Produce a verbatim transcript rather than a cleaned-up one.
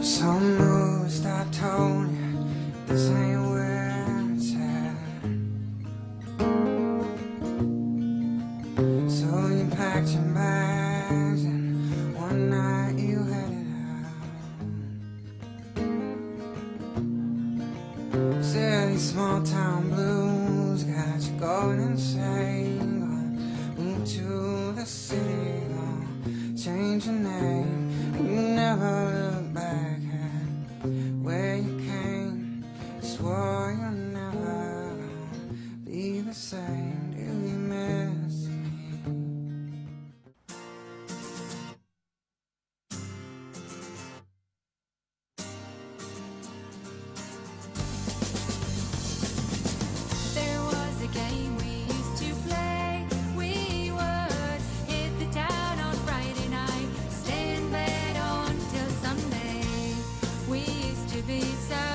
Some most I told you this ain't where it's at. So you packed your bags and one night you headed out. Said these small town blues got you going insane. Gonna move to the city, gonna change your name. You never look back where you came. Swore you're never gonna be the same. Do you miss me? There was a game we used to play. We would hit the town on Friday night, stay in bed until Sunday. We used to be so